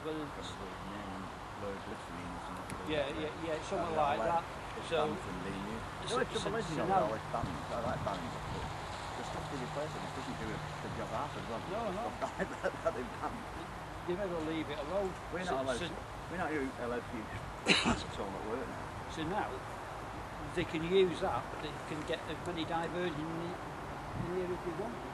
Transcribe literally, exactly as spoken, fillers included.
whether Probably his name, Lloyd Listening or something. yeah, yeah, yeah, something Yeah, like I that. It's So, banned from being used. so, The only trouble so, is, you so know, now, with all this banning, I like banning, but the stuff they replace it, it doesn't do a good job half as well. No, the no. Stuff like that, that they've banned. you never leave it alone. We're So- not allowed, so, to, we're not allowed to use plants at all at work now. so now, they can use that, but they can get as many diversions in, the, in here as they want.